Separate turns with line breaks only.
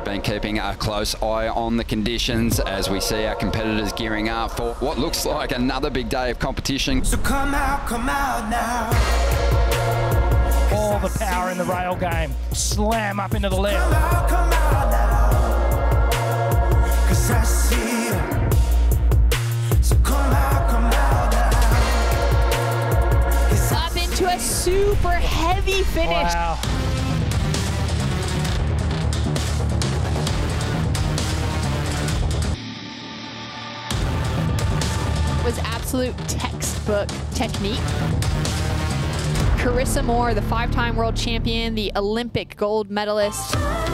been keeping a close eye on the conditions as we see our competitors gearing up for what looks like another big day of competition.
So come out now.
All the power in the rail game. Slam up into the left.
Come out now. 'Cause I see you. So come out now.
Up into a super heavy finish.
Wow.
Was absolute textbook technique. Carissa Moore, the 5-time world champion, the Olympic gold medalist.